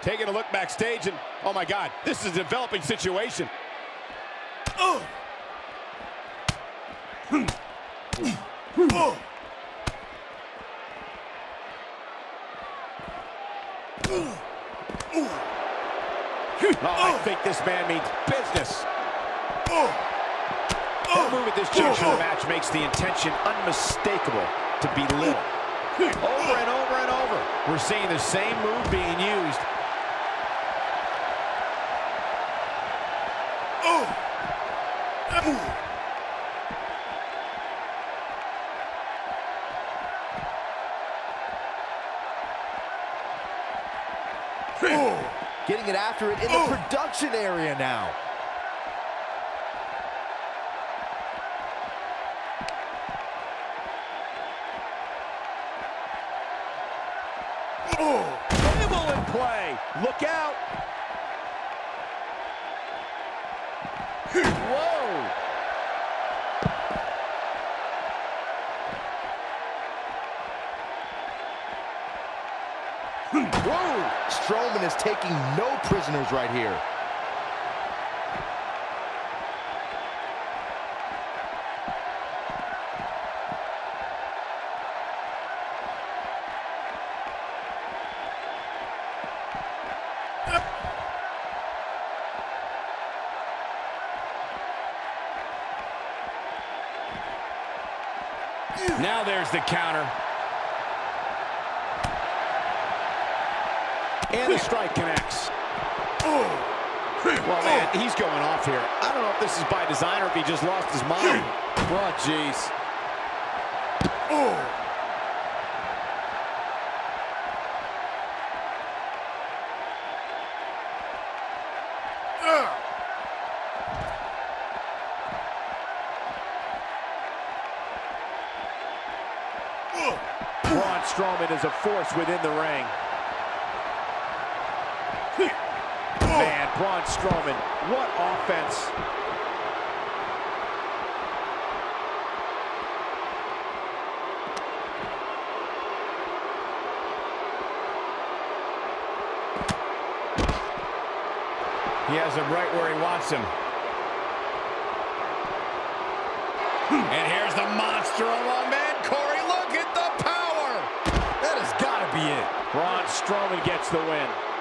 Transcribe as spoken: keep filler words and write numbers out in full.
Taking a look backstage, and oh my God, this is a developing situation. Oh. Oh. Oh, I think this man means business. That move at this juncture of the match makes the intention unmistakable to belittle. Over and over and over, we're seeing the same move being used. Getting it after it in the production area now. Table in play. Look out. Whoa. Whoa! Strowman is taking no prisoners right here. Now there's the counter. And the strike connects. Well, man, he's going off here. I don't know if this is by design or if he just lost his mind. Oh, jeez. Braun Strowman is a force within the ring. Man, Braun Strowman, what offense. He has him right where he wants him. And here's the monster among men. Corey, look at the power. That has got to be it. Braun Strowman gets the win.